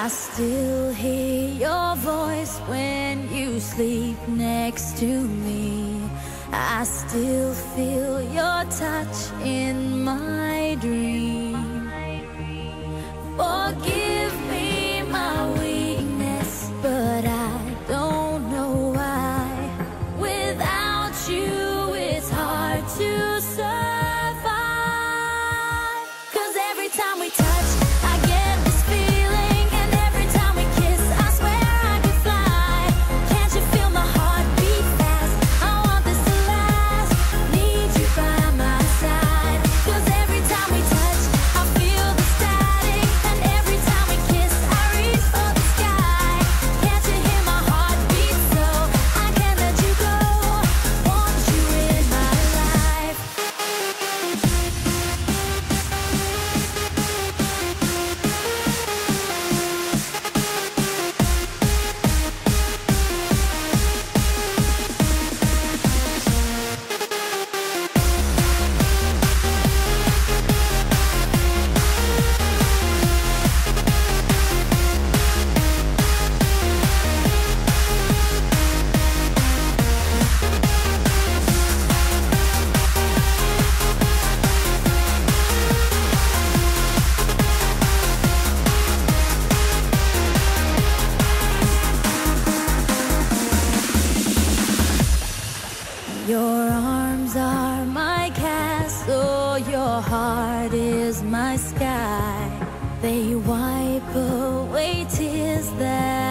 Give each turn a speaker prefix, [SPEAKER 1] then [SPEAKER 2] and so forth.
[SPEAKER 1] I still hear your voice when you sleep next to me. I still feel your touch in my dream. Forgive me my weakness, but I don't know why. Without you, it's hard to survive. 'Cause every time we touch, I get this feeling, and every time we kiss, I swear I could fly. Can't you feel my heart beat fast? I want this to last. Need you by my side. 'Cause every time we touch, I feel the static, and every time we kiss, I reach for the sky. Can't you hear my heart beat? So I can't let you go. Want you in my life. Your arms are my castle, your heart is my sky. They wipe away tears that